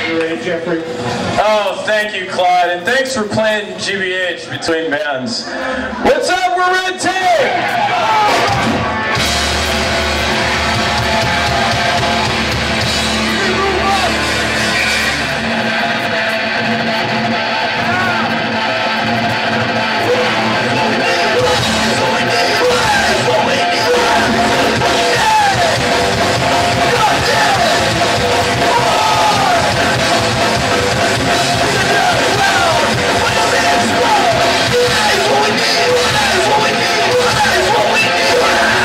Jeffrey. Oh, thank you, Clyde, and thanks for playing GBH between bands. What's up, we're Red Tape! What we need.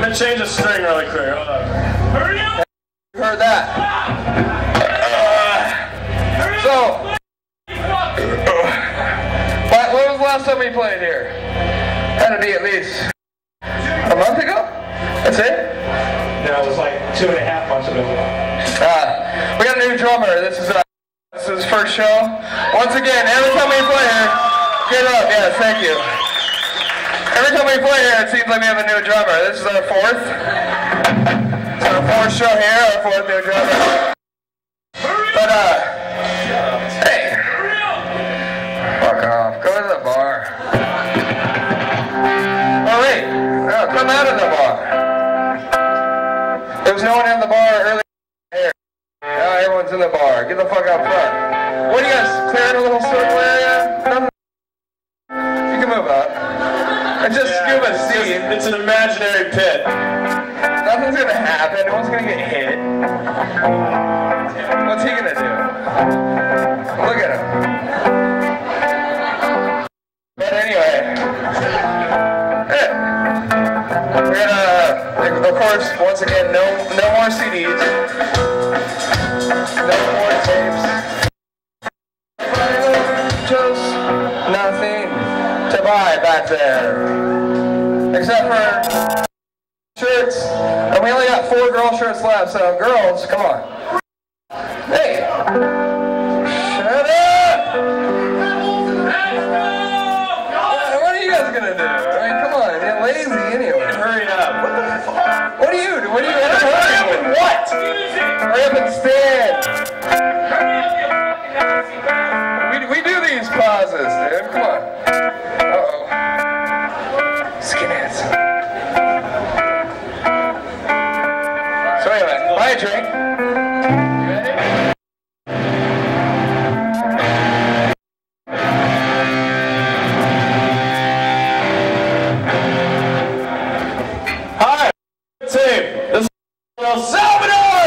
I'm gonna change the string really quick. Hold on. Hurry up! You heard that? So, when was the last time we played here? Had to be at least a month ago? That's it? No, it was like 2.5 months ago. We got a new drummer. This is his first show. Once again, every time we play here, get up. Yes, thank you. Every time we play here, it seems like we have a new drummer. This is our fourth. It's our fourth show here, our fourth new drummer. But, hey. Fuck off. Go to the bar. Oh, wait. No, come out of the bar. There was no one in the bar earlier. Now everyone's in the bar. Get the fuck out front. What are you guys, clearing a little circle area? Nothing? You can move up. It's just scuba Steve. It's an imaginary pit. Nothing's gonna happen. No one's gonna get hit. What's he gonna do? Look at him. But anyway. We're gonna, of course, once again, no more CDs. No more tapes. Just nothing to buy back there. Except for shirts. And we only got 4 girl shirts left, so girls, come on. Hey! Shut up! What are you guys gonna do? I mean, come on, you're lazy anyway. Hurry up. What the fuck? What do you do? What do you have to hurry with? What? Hurry up and stand. We do these pauses, dude. Come on. Uh-oh. Skinheads. So anyway, buy a drink. You ready? Hi, team. This is El Salvador.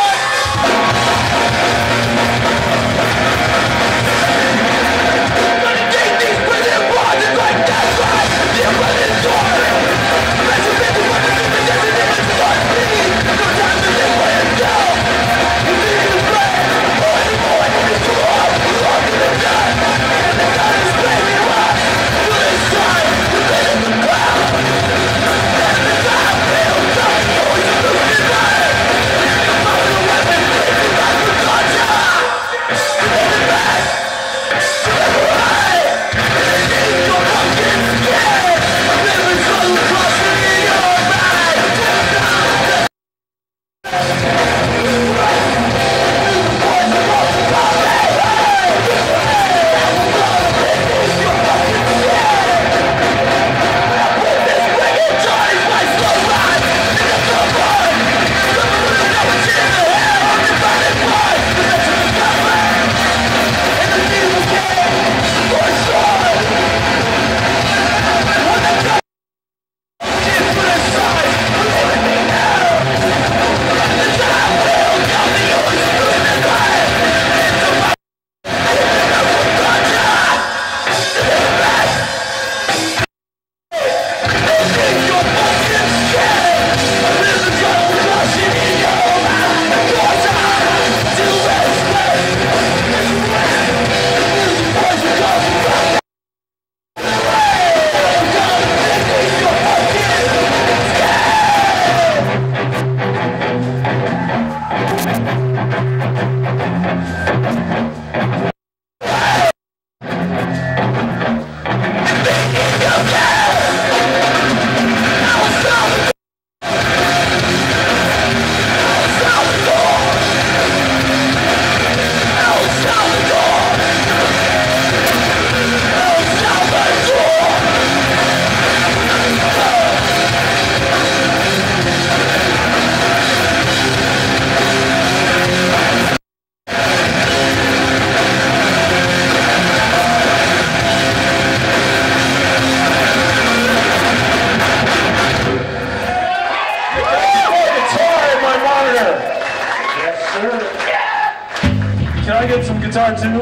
Can I get some guitar too?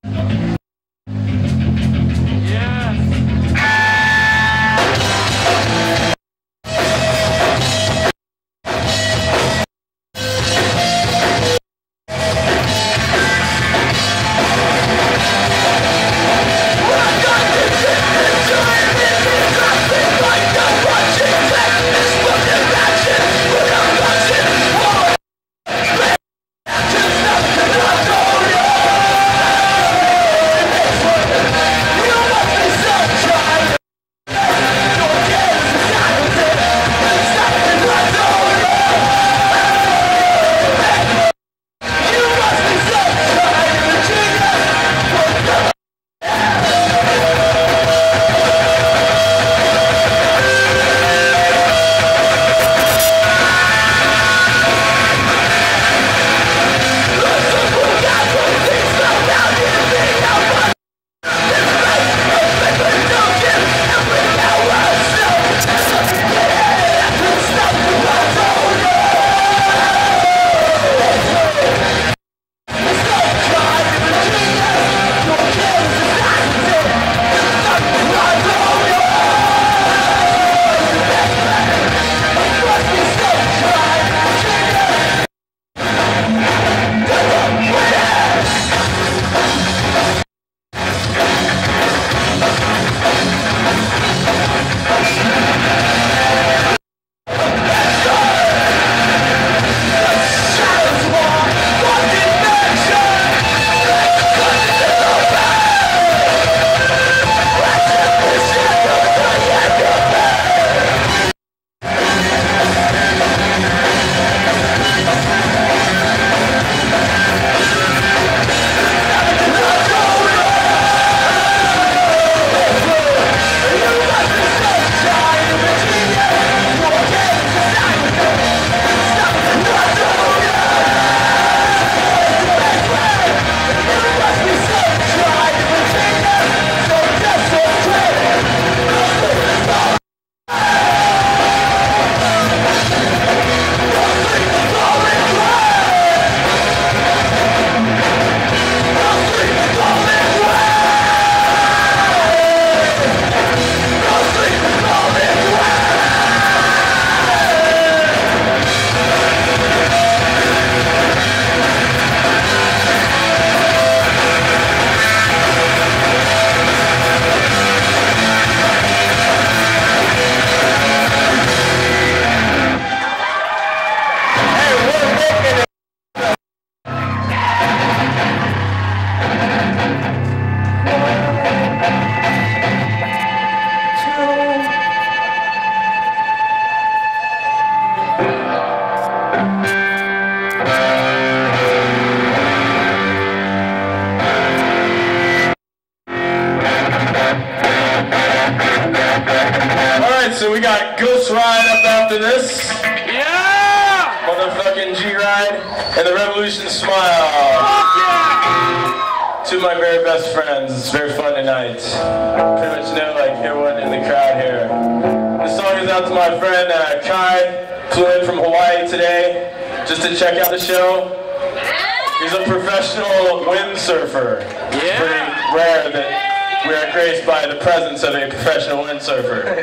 Yes. to this? Yeah! Motherfucking G-Ride and the Revolution Smile. Fuck yeah! Two of my very best friends. It's very fun tonight. Pretty much know like everyone in the crowd here. This song is out to my friend Kai. Flew in from Hawaii today just to check out the show. He's a professional windsurfer. It's pretty rare that we are graced by the presence of a professional windsurfer.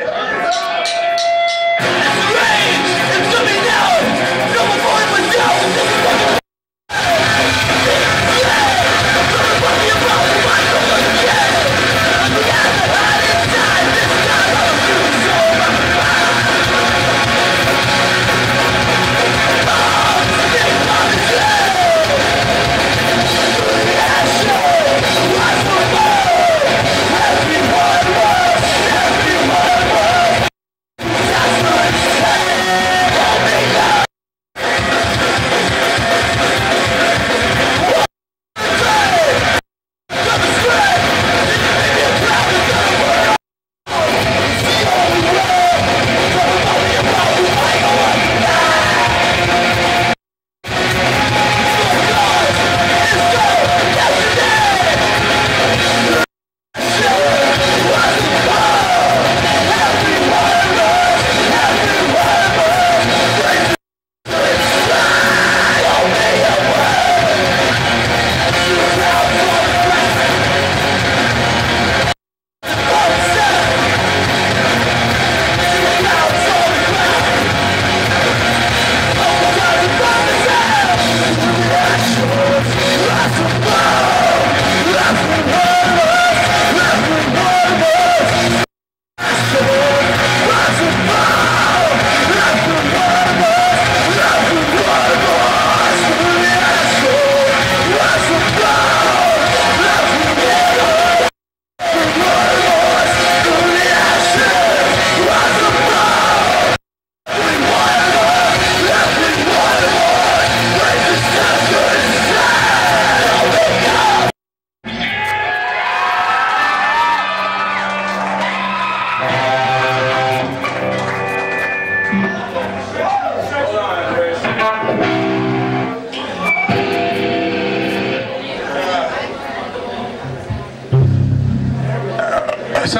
So,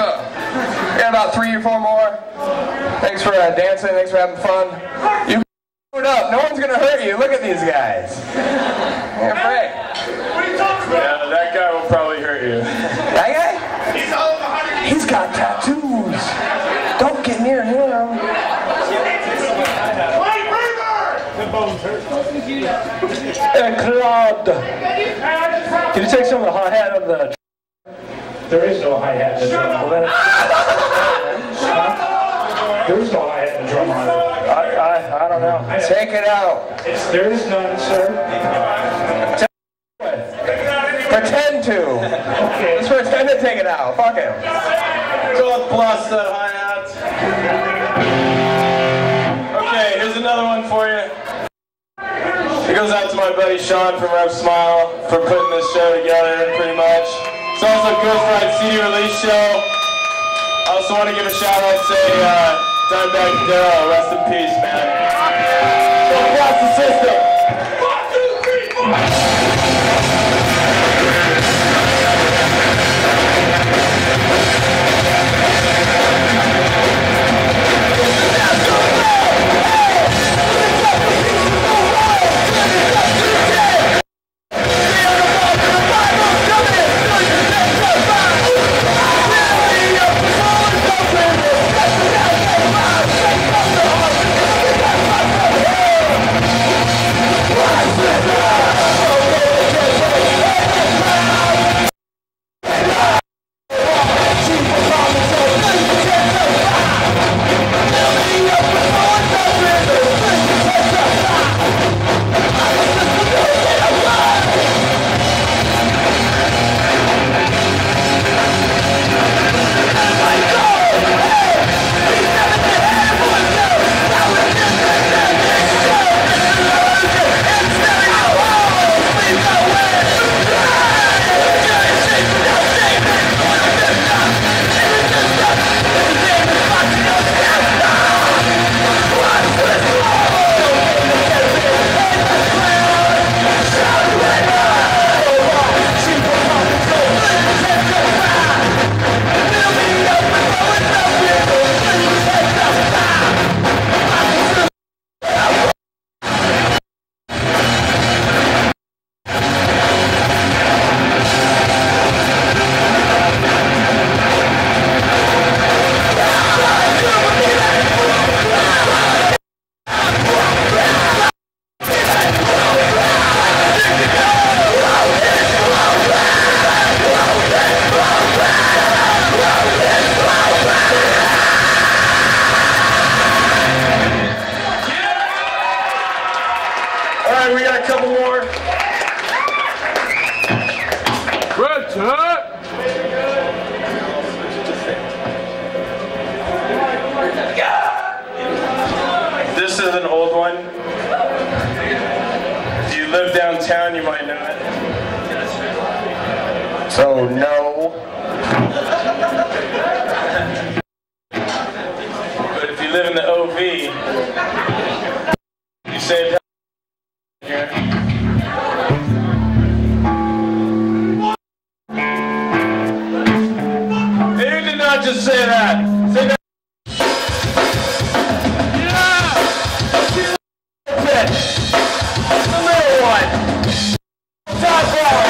we got about 3 or 4 more. Thanks for dancing, thanks for having fun. You can it up, no one's gonna hurt you. Look at these guys. You're afraid. What are you talking about? Yeah, that guy will probably hurt you. That guy? He's all of 100. He's got tattoos. Don't get near him. Mike River! The bones hurt. And Claude, can you take some of the hi-hat of the... There is no hi-hat in the drum. Well, then, There is no hi-hat in the drum on it. I don't know. Take it out. There is none, sir. Pretend to. Okay. Just pretend to take it out. Fuck him. God bless that hi-hat. Okay, here's another one for you. It goes out to my buddy Sean from Rev Smile for putting this show together, pretty much. It's also Ghost Ride CD release show. I also want to give a shout out to Dimebag Darrell, rest in peace, man. So across the system. 1, 2, 3, 4. not just say that. Say that. Yeah! The middle one. Top one.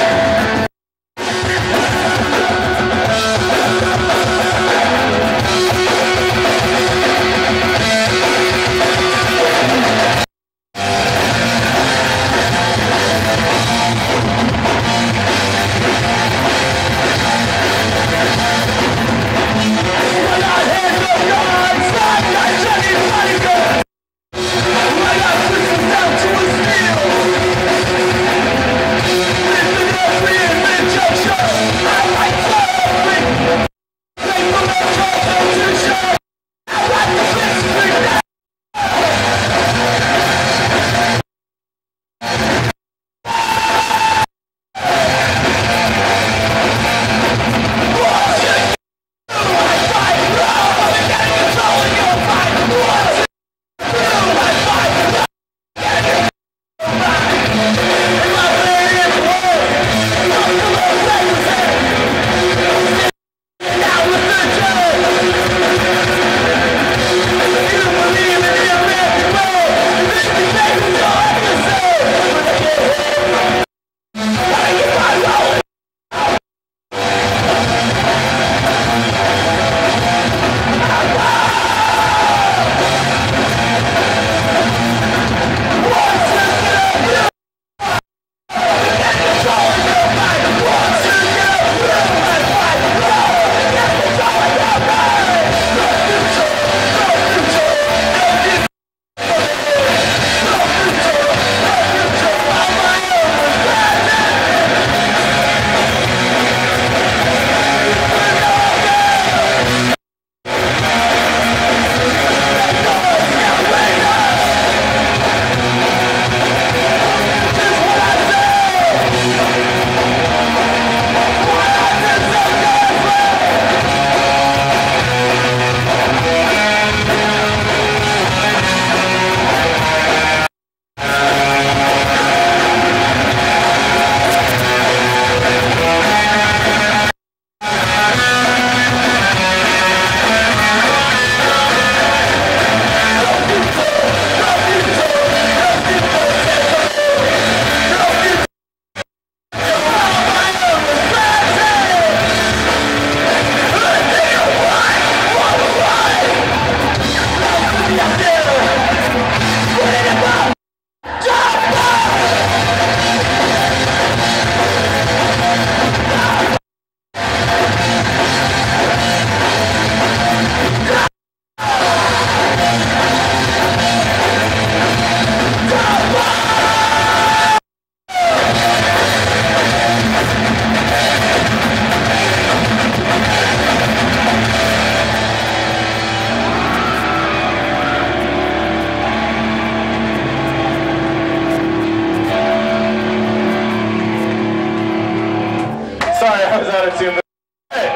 Sorry, I was out of tune. Hey,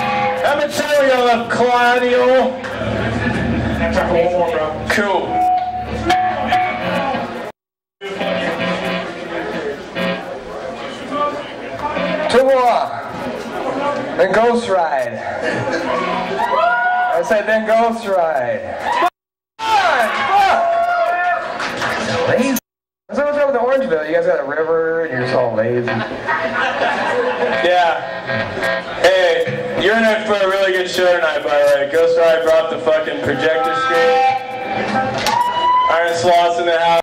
Ematerio Claudio. That's our one more, bro. Cool. Two more. Then Ghost Ride. I said then Ghost Ride. Fuck! Lazy. What's up with Orangeville? You guys got a river and you're just all lazy. Yeah. Hey, you're in it for a really good show tonight, by the way. Ghost Ride brought the fucking projector screen. Iron Sloth's in the house.